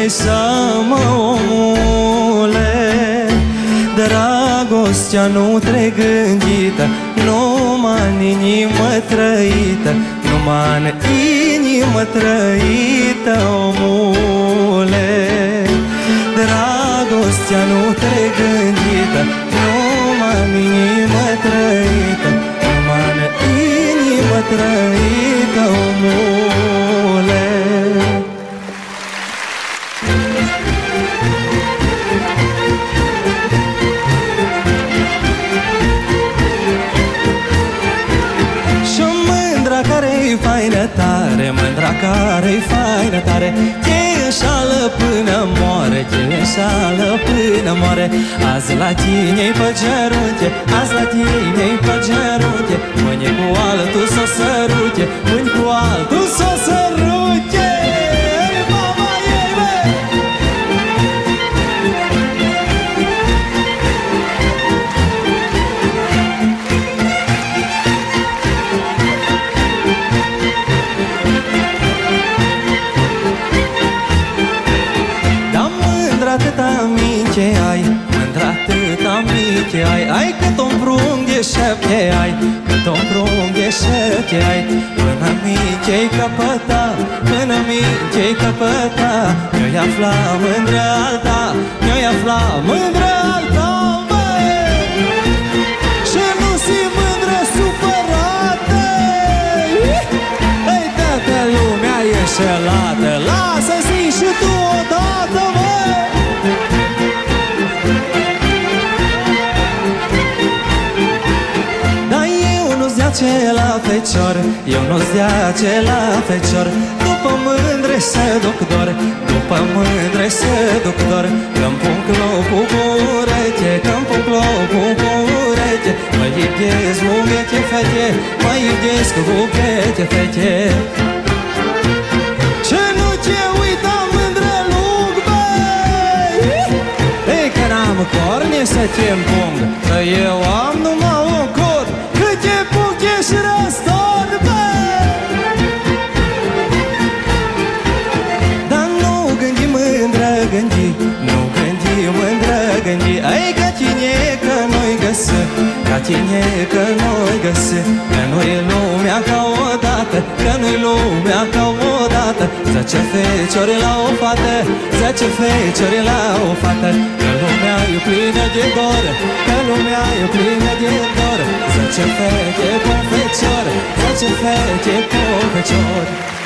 seama, omule, dragostea nu tregândită, numai în inimă trăită, numai în inimă trăită, omule. Dragostea nu tregândită, numai în inimă trăită, numai în inimă trăită, omule. Și mândra care-i faină tare, mândra care-i faină tare, te înșală până moare, te înșală până moare. Azi la tine-i pe genunche, azi la tine-i pe genunche, mâine cu altul s-o sărute, mâine cu altul s-o sărute. Mama ei, bă! Atâta minche ai, mândra atâta minche ai, ai cât un prung de șepte ai, cât un prung de șepte ai, până minche-i căpăta, până minche-i căpăta, mi-o-i afla mândră alta, mi-o-i afla mândră alta, băi! Și nu si mândră supărată, ei, toată lumea e înșelată, lasă-ți și tu odată, băi! Ce la fecior, eu nu-ți dea ce la fecior, după mândre se duc dor, după mândre se duc dor, că-mi pun clopul cu ureche, că-mi pun clopul cu ureche, mă iubesc buchete fete, mă iubesc buchete fete. Ce nu te uita mândră lung, băi, ei că n-am corne să te împung, că eu am numai un cod, câte buche și răstor, băi! Dar nu gândi mândră gândi, nu gândi mândră gândi, ai ca tine că nu-i găsă, ca tine că nu-i găsă, că nu-i lumea ca odată, că nu-i lumea ca odată. 10 feciori la o fată, 10 feciori la o fată, că lumea e plină de dor, că lumea e plină de dor. 10 fete cu un fecior, 10 fete cu un fecior.